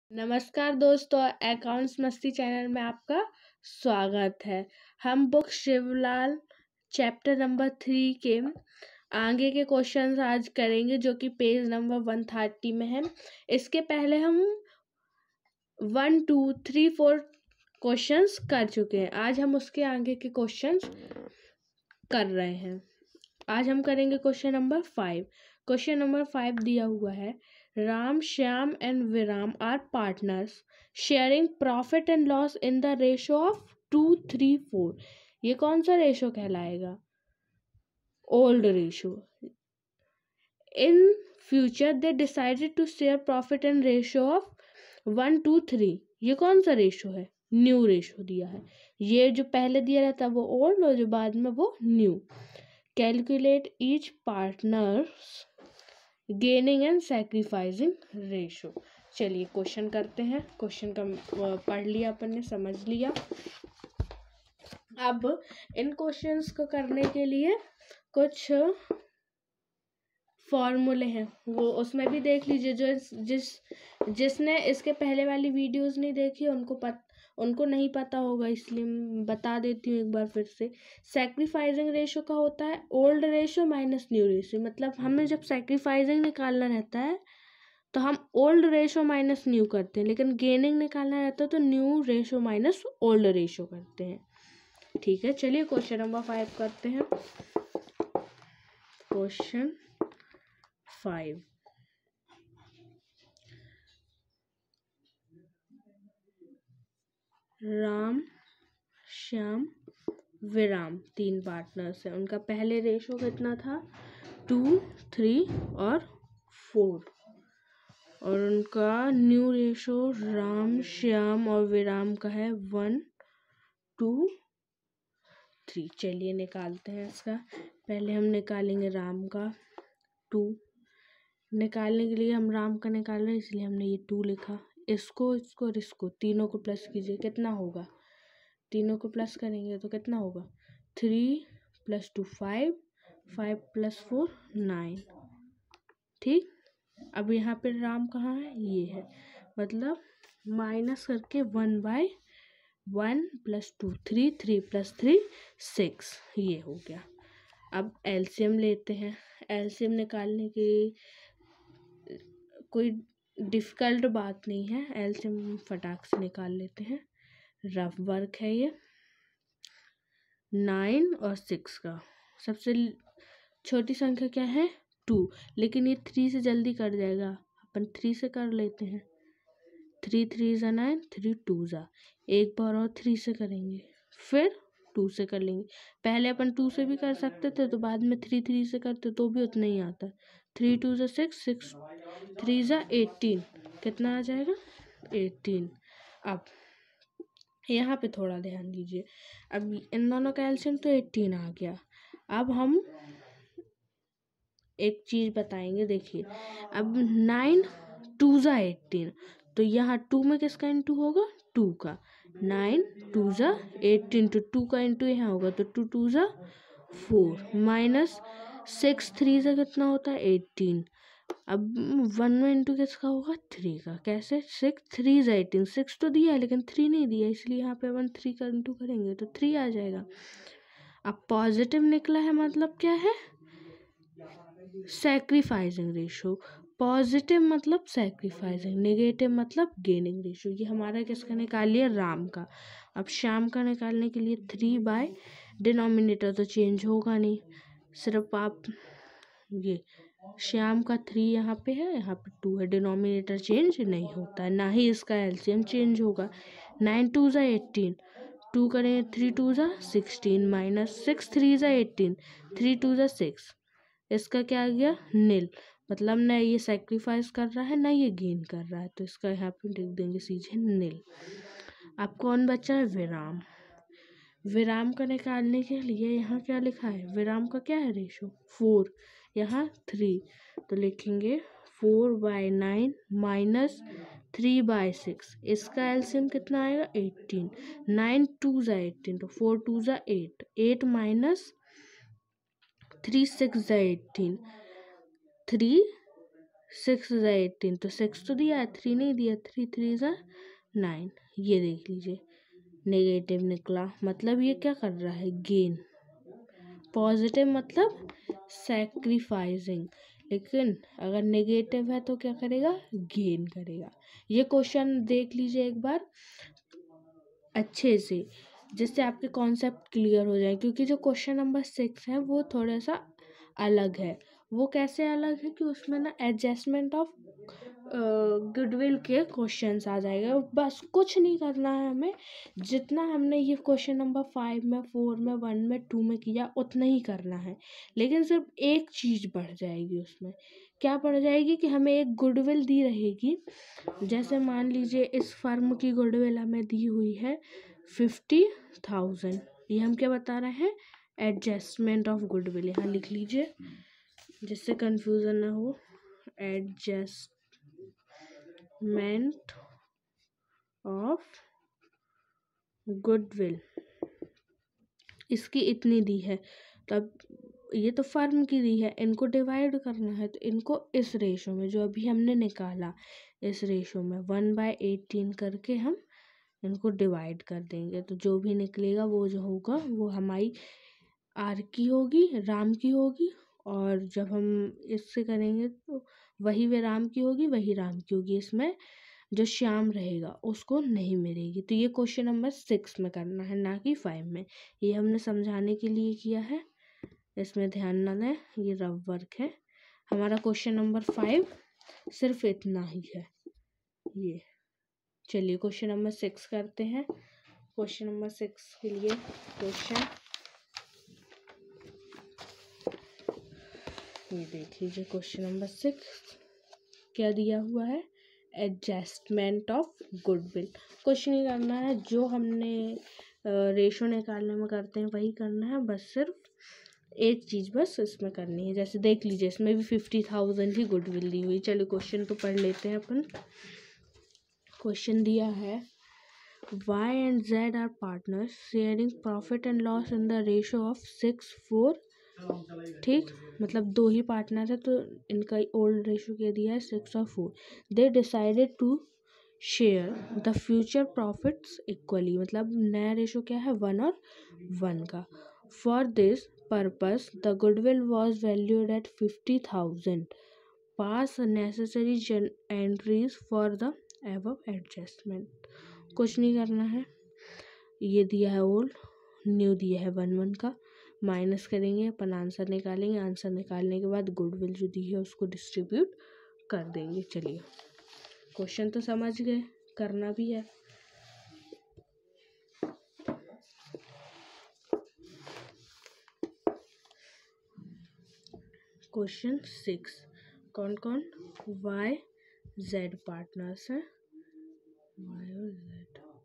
नमस्कार दोस्तों, अकाउंट्स मस्ती चैनल में आपका स्वागत है। हम बुक शिवलाल चैप्टर नंबर 3 के आगे के क्वेश्चंस आज करेंगे, जो कि पेज नंबर 130 में है। इसके पहले हम 1 2 3 4 क्वेश्चंस कर चुके हैं। आज हम उसके आगे के क्वेश्चंस कर रहे हैं। आज हम करेंगे क्वेश्चन नंबर 5। क्वेश्चन नंबर 5 दिया हुआ है, Ram, Shyam and Viram are partners sharing profit and loss in the ratio of 2:3:4। ये कौन सा रेशो कहलाएगा? Old ratio. In future they decided to share profit and ratio of 1:3। ये कौन सा रेशो है? न्यू रेशो दिया है। ये जो पहले दिया रहता है वो ओल्ड और जो बाद में वो new. Calculate each partners gaining and sacrificing ratio. चलिए क्वेश्चन करते हैं। क्वेश्चन का पढ़ लिया अपन ने, समझ लिया। अब इन क्वेश्चंस को करने के लिए कुछ फॉर्मूले हैं, वो उसमें भी देख लीजिए। जिसने इसके पहले वाली वीडियोस नहीं देखी उनको नहीं पता होगा, इसलिए बता देती हूँ एक बार फिर से। सैक्रिफाइसिंग रेशो का होता है old ratio minus new ratio. मतलब हमें जब सैक्रिफाइसिंग निकालना रहता है तो हम ओल्ड रेशो माइनस न्यू करते हैं, लेकिन गेनिंग निकालना रहता है तो new ratio minus old ratio करते हैं। ठीक है, चलिए क्वेश्चन नंबर 5 करते हैं। क्वेश्चन 5, राम, श्याम, विराम 3 पार्टनर्स हैं। उनका पहले रेशो कितना था? 2, 3 और 4। और उनका न्यू रेशो राम, श्याम और विराम का है 1, 2, 3। चलिए निकालते हैं इसका। पहले हम निकालेंगे राम का 2। निकालने के लिए हम राम का निकाल रहे हैं, इसलिए हमने ये 2 लिखा। इसको और इसको तीनों को प्लस कीजिए, कितना होगा? तीनों को प्लस करेंगे तो कितना होगा? 3 + 2 5, 5 + 4 9। ठीक, अब यहाँ पे राम कहाँ है? ये है। मतलब माइनस करके 1/1 + 2 3, 3 + 3 6, ये हो गया। अब एलसीएम लेते हैं। एलसीएम निकालने की कोई डिफ़िकल्ट बात नहीं है, एलसीएम फटाक से निकाल लेते हैं। रफ वर्क है ये। 9 और 6 का सबसे छोटी संख्या क्या है? 2, लेकिन ये 3 से जल्दी कट जाएगा, अपन 3 से कर लेते हैं। 3 3 = 9, 3 2 = एक बार और 3 से करेंगे, फिर 2 से कर लेंगे। पहले अपन 2 से भी कर सकते थे, तो बाद में 3 3 से करते तो भी उतना ही आता। 3 2 = 6, 6 3 = 18। कितना आ जाएगा? 18। अब यहाँ पे थोड़ा ध्यान दीजिए। अब इन दोनों का एलसीएम तो 18 आ गया। अब हम एक चीज़ बताएंगे, देखिए। अब 9 2 = 18, तो यहाँ 2 में किसका इंटू होगा? 2 का। 9 2 = 18, तो 2 का इंटू यहाँ होगा, तो 2 2 = 4 माइनस 6 3 से कितना होता है? 18। अब 1 में इंटू किसका होगा? 3 का। कैसे? 6 3 = 18। 6 तो दिया है लेकिन 3 नहीं दिया, इसलिए यहाँ पे अपन 3 का इंटू करेंगे तो 3 आ जाएगा। अब पॉजिटिव निकला है, मतलब क्या है? Sacrificing ratio. पॉजिटिव मतलब सैक्रिफाइसिंग, नेगेटिव मतलब गेनिंग रेशो। ये हमारा किसका निकाल लिया? राम का। अब श्याम का निकालने के लिए 3 डिनोमिनेटर तो चेंज होगा नहीं, सिर्फ आप ये श्याम का 3 यहाँ पे है, यहाँ पे 2 है, डिनोमिनेटर चेंज नहीं होता है, ना ही इसका एलसीएम चेंज होगा। 9 2 = 18, 2 करें 3 2 = 16 माइनस 6 3 = 18, 3 2 = 6। इसका क्या आ गया? नील। मतलब ना ये सैक्रिफाइस कर रहा है ना ये गेन कर रहा है, तो इसका यहाँ पे लिख देंगे सीधे नील। अब कौन बचा है? विराम। विराम का निकालने के लिए यहाँ क्या लिखा है? विराम का क्या है रेशो? 4, यहाँ 3, तो लिखेंगे 4/9 माइनस 3/6। इसका एलसीएम कितना आएगा? 18। 9 2 = 18, तो 4 2 = 8, 8 माइनस 3 6 = 18, 3 6 ज़ा 18, तो 6 तो दिया है, 3 नहीं दिया, 3 3 ज़ा 9। ये देख लीजिए नेगेटिव निकला, मतलब ये क्या कर रहा है, गेन। पॉजिटिव मतलब सैक्रिफाइसिंग, लेकिन अगर नेगेटिव है तो क्या करेगा, गेन करेगा। ये क्वेश्चन देख लीजिए एक बार अच्छे से, जिससे आपके कॉन्सेप्ट क्लियर हो जाए, क्योंकि जो क्वेश्चन नंबर 6 है वो थोड़ा सा अलग है। वो कैसे अलग है कि उसमें ना एडजस्टमेंट ऑफ गुडविल के क्वेश्चंस आ जाएगा। बस कुछ नहीं करना है हमें, जितना हमने ये क्वेश्चन नंबर 5 में, 4 में, 1 में, 2 में किया उतना ही करना है, लेकिन सिर्फ एक चीज़ बढ़ जाएगी उसमें। क्या बढ़ जाएगी कि हमें एक गुडविल दी रहेगी। जैसे मान लीजिए इस फर्म की गुडविल हमें दी हुई है 50,000। ये हम क्या बता रहे हैं, एडजस्टमेंट ऑफ गुडविल। यहाँ लिख लीजिए जिससे कंफ्यूजन ना हो, एडजस्टमेंट ऑफ गुडविल इसकी इतनी दी है, तब ये तो फर्म की दी है, इनको डिवाइड करना है, तो इनको इस रेशो में जो अभी हमने निकाला, इस रेशो में 1/18 करके हम इनको डिवाइड कर देंगे। तो जो भी निकलेगा वो जो होगा वो हमारी आर की होगी, राम की होगी, और जब हम इससे करेंगे तो वही वे राम की होगी, वही राम की होगी। इसमें जो श्याम रहेगा उसको नहीं मिलेगी। तो ये क्वेश्चन नंबर 6 में करना है, ना कि 5 में। ये हमने समझाने के लिए किया है, इसमें ध्यान न दें, ये रफ वर्क है। हमारा क्वेश्चन नंबर 5 सिर्फ इतना ही है ये। चलिए क्वेश्चन नंबर 6 करते हैं। क्वेश्चन नंबर 6 के लिए क्वेश्चन ये देख लीजिए। क्वेश्चन नंबर 6 क्या दिया हुआ है, एडजस्टमेंट ऑफ गुडविल। कुछ नहीं करना है, जो हमने रेशो निकालने में करते हैं वही करना है, बस सिर्फ एक चीज़ बस इसमें करनी है। जैसे देख लीजिए इसमें भी 50,000 ही गुडविल दी हुई। चलिए क्वेश्चन तो पढ़ लेते हैं अपन। क्वेश्चन दिया है Y and Z are partners sharing profit and loss in the ratio of 6:4। ठीक, मतलब दो ही पार्टनर है तो इनका ओल्ड रेशो क्या दिया है, 6 और 4। They decided to share the future profits equally, मतलब नया रेशो क्या है, 1 और 1 का। For this purpose the goodwill was valued at 50,000। Pass necessary entries for the above adjustment. कुछ नहीं करना है, ये दिया है ओल्ड, न्यू दिया है 1 का, माइनस करेंगे, अपन आंसर निकालेंगे। आंसर निकालने के बाद गुडविल जो दी है उसको डिस्ट्रीब्यूट कर देंगे। चलिए क्वेश्चन तो समझ गए, करना भी है। क्वेश्चन 6, कौन कौन Y Z पार्टनर्स हैं, Y और Z।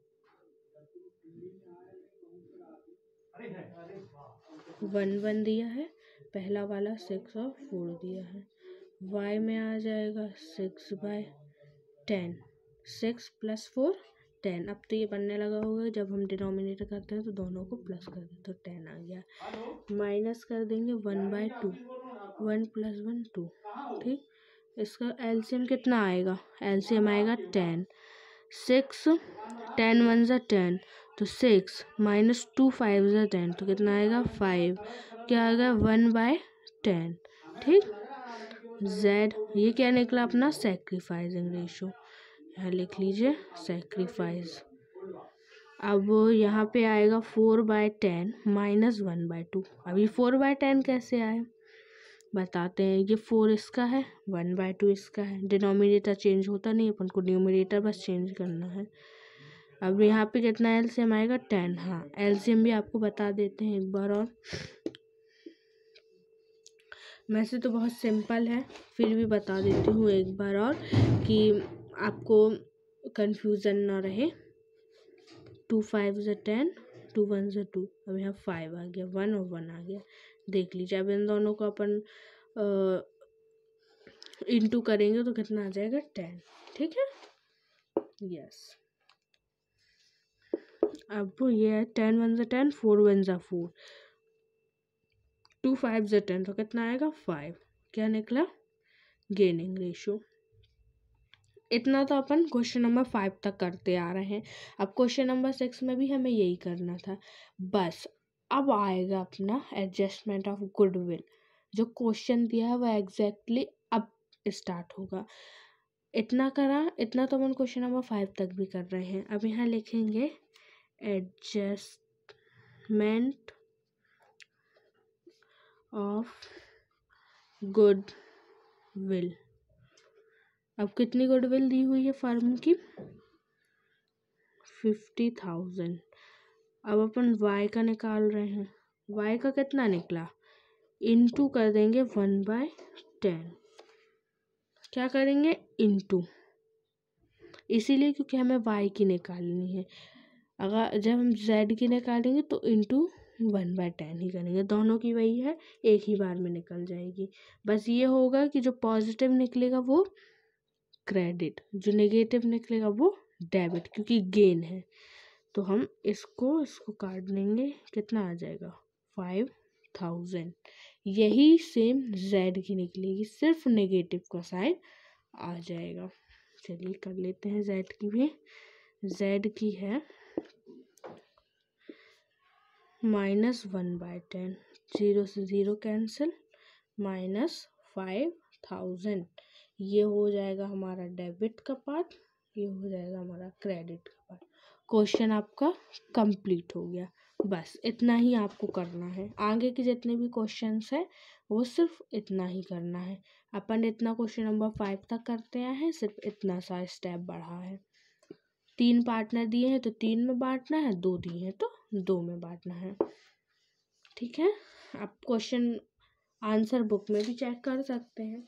1 दिया है, पहला वाला 6 और 4 दिया है। Y में आ जाएगा 6/10, 6 + 4 10। अब तो ये बनने लगा होगा, जब हम डिनोमिनेटर करते हैं तो दोनों को प्लस कर दें तो 10 आ गया। माइनस कर देंगे 1/2, 1 + 1 2। ठीक, इसका एलसीएम कितना आएगा, एलसीएम आएगा 10। 6 10 1 ज़ा 10, तो 6 - 2 5 ज़ा 10, तो कितना आएगा 5। क्या आएगा 1/10। ठीक, Z ये क्या निकला अपना, सैक्रिफाइसिंग रेशो। यहाँ लिख लीजिए सैक्रिफाइस। अब यहाँ पे आएगा 4/10 - 1/2। अभी 4/10 कैसे आए बताते हैं। ये 4 इसका है, 1/2 इसका है। डिनोमिनेटर चेंज होता नहीं, अपन को न्यूमरेटर बस चेंज करना है। अब यहाँ पे कितना एलसीएम आएगा 10। हाँ, एलसीएम भी आपको बता देते हैं एक बार और। वैसे तो बहुत सिंपल है, फिर भी बता देती हूँ एक बार और कि आपको कंफ्यूजन ना रहे। 2 5 ज़ा 10, 2 1 ज़ा 2। अब यहाँ 5 आ गया, 1 और 1 आ गया। देख लीजिए, अब इन दोनों को अपन इंटू करेंगे तो कितना आ जाएगा 10। ठीक है, यस। अब ये है 10 1 ज़ा 10, 4 1 ज़ा 4, 2 5 ज़ा 10, तो कितना आएगा 5। क्या निकला, गेनिंग रेशो। इतना तो अपन क्वेश्चन नंबर 5 तक करते आ रहे हैं। अब क्वेश्चन नंबर 6 में भी हमें यही करना था। बस अब आएगा अपना एडजस्टमेंट ऑफ गुडविल। जो क्वेश्चन दिया है वह एग्जैक्टली अब स्टार्ट होगा। इतना तो अपन क्वेश्चन नंबर 5 तक भी कर रहे हैं। अब यहाँ लिखेंगे एडजस्टमेंट ऑफ गुडविल। अब कितनी गुडविल दी हुई है फर्म की? 50,000। अब अपन y का निकाल रहे हैं। y का कितना निकला? इनटू कर देंगे 1/10। क्या करेंगे? इनटू, इसीलिए क्योंकि हमें y की निकालनी है। अगर जब हम z की निकालेंगे तो इनटू 1/10 ही करेंगे। दोनों की वही है, एक ही बार में निकल जाएगी। बस ये होगा कि जो पॉजिटिव निकलेगा वो क्रेडिट, जो नेगेटिव निकलेगा वो डेबिट, क्योंकि गेन है। तो हम इसको काट देंगे। कितना आ जाएगा? 5,000। यही सेम z की निकलेगी, सिर्फ नेगेटिव का साइन आ जाएगा। चलिए कर लेते हैं z की भी। z की है -1/10। 0 से 0 कैंसिल, -5,000। ये हो जाएगा हमारा डेबिट का पार्ट, ये हो जाएगा हमारा क्रेडिट का पार्ट। क्वेश्चन आपका कंप्लीट हो गया। बस इतना ही आपको करना है। आगे के जितने भी क्वेश्चंस हैं वो सिर्फ इतना ही करना है। अपन इतना क्वेश्चन नंबर 5 तक करते आए हैं, सिर्फ इतना सा स्टेप बढ़ा है। 3 पार्टनर दिए हैं तो 3 में बांटना है, 2 दिए हैं तो 2 में बांटना है। ठीक है, आप क्वेश्चन आंसर बुक में भी चेक कर सकते हैं।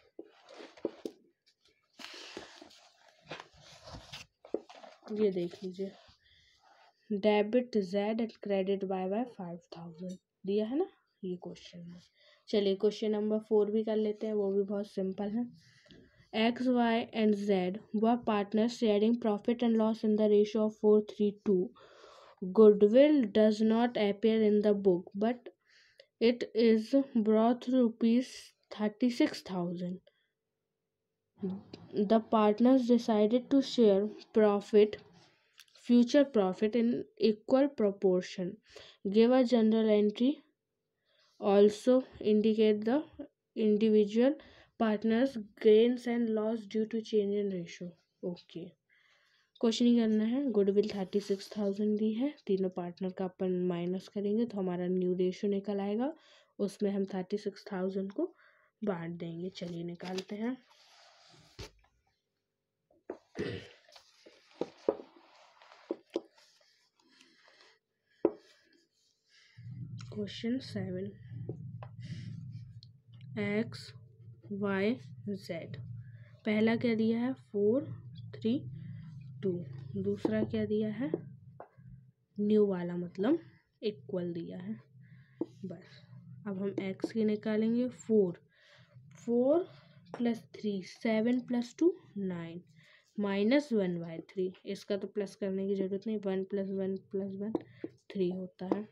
ये देख लीजिए, debit z and credit y by 5,000 दिया है ना, ये क्वेश्चन है। चलिए क्वेश्चन नंबर 4 भी कर लेते हैं, वो भी बहुत सिंपल है। x, y and z were partners sharing profit and loss in the ratio of 4:3:2. Goodwill does not appear in the book, but it is worth rupees 36,000. The partners decided to share future profit in equal proportion. Give a journal entry. Also indicate the individual partners gains and loss due to change in ratio. Okay, question ही करना है। Goodwill 36,000 दी है, तीनों partner का अपन minus करेंगे तो हमारा new ratio निकल आएगा। उसमें हम 36,000 को बांट देंगे। चलिए निकालते हैं। Question 7, x, y, z। पहला क्या दिया है? 4:3:2। दूसरा क्या दिया है? न्यू वाला मतलब इक्वल दिया है। बस अब हम x की निकालेंगे। 4 + 3 7 + 2 9 -1/3। इसका तो प्लस करने की जरूरत नहीं, 1 + 1 + 1 3 होता है।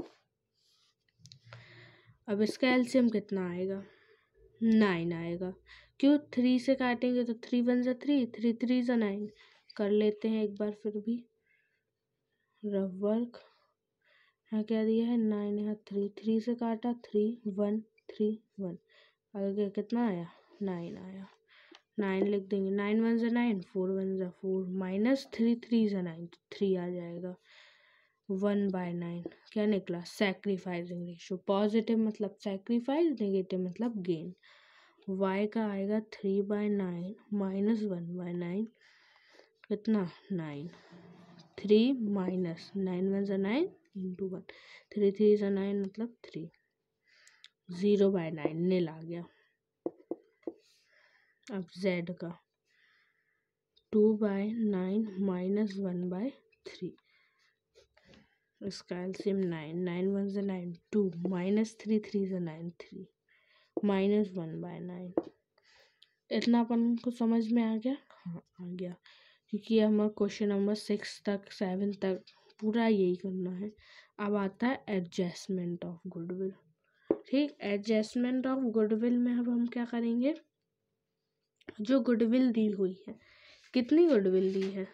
अब इसका एलसीएम कितना आएगा? 9 आएगा। क्यों? 3 से काटेंगे तो 3 × 1 = 3, 3 × 3 = 9। कर लेते हैं एक बार फिर भी रफ वर्क। यहाँ क्या दिया है? 9, यहाँ 3, 3 से काटा 3 1 3 1। आगे कितना आया? 9 आया। 9 लिख देंगे। 9 × 1 = 9, 4 × 1 = 4, -3 3 = 9 तो 3 आ जाएगा। 1/9 क्या निकला? Sacrificing ratio. पॉजिटिव मतलब सैक्रिफाइस, नेगेटिव मतलब गेन। y का आएगा 3/9 -1/9 कितना? 9। 3 - 9 × 1 = 9 × 1 3 3 = 9 मतलब 3। 0/9 नील आ गया। अब z का 2/9 -1/3। इसका एलसीएम 9 9 × 1 = 9 2 -3 3 = 9 3 -1/9। इतना अपन को समझ में आ गया? हाँ आ गया, क्योंकि ये हमारा क्वेश्चन नंबर 6 तक 7 तक पूरा यही करना है। अब आता है एडजस्टमेंट ऑफ गुडविल। ठीक, एडजस्टमेंट ऑफ गुडविल में अब हम क्या करेंगे? जो गुडविल दी हुई है, कितनी गुडविल दी है?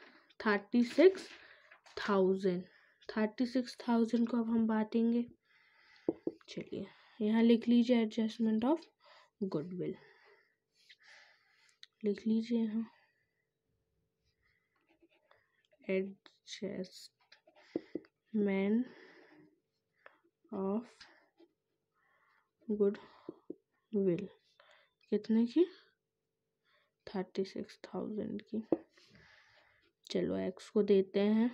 36,000। 36,000 को अब हम बांटेंगे। चलिए यहाँ लिख लीजिए एडजस्टमेंट ऑफ गुडविल, लिख लीजिए यहाँ एडजस्टमेंट ऑफ गुडविल कितने की? 36,000 की। चलो एक्स को देते हैं,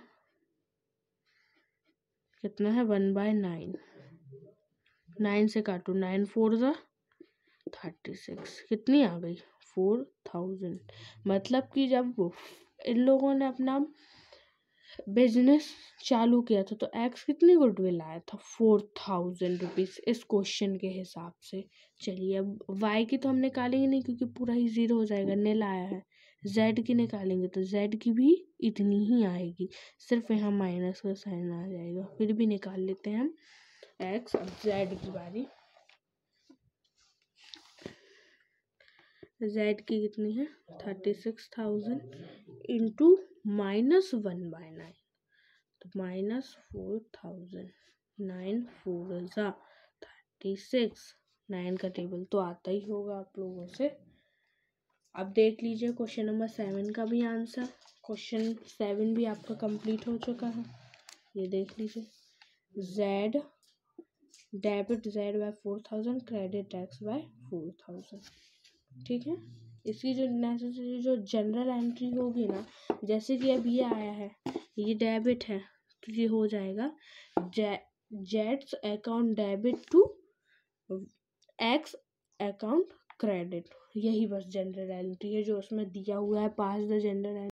कितना है? 1/9। 9 से काटो, 9 4 ज़ा 36। कितनी आ गई? 4,000। मतलब कि जब इन लोगों ने अपना बिजनेस चालू किया था तो एक्स कितनी गुडविल आया था? 4,000 रुपीज़ इस क्वेश्चन के हिसाब से। चलिए अब वाई की तो हम निकालेंगे नहीं क्योंकि पूरा ही ज़ीरो हो जाएगा, नील आया है। जेड की निकालेंगे तो जेड की भी इतनी ही आएगी, सिर्फ यहाँ माइनस का साइन आ जाएगा। फिर भी निकाल लेते हैं हम एक्स। अब जेड की बारी। जेड की कितनी है? 36,000 इंटू -1/9, तो -4,000। 9 4 ज़ा 36। 9 का टेबल तो आता ही होगा आप लोगों से। अब देख लीजिए क्वेश्चन नंबर 7 का भी आंसर। क्वेश्चन 7 भी आपका कंप्लीट हो चुका है, ये देख लीजिए। Z debit Z by 4,000, credit X by 4,000। ठीक है, इसकी जो नेसेसरी जो जनरल एंट्री होगी ना, जैसे कि अब ये आया है, ये डेबिट है तो ये हो जाएगा जेड्स account debit to X account credit. यही बस जनरल एंट्री है जो उसमें दिया हुआ है, पास द जनरल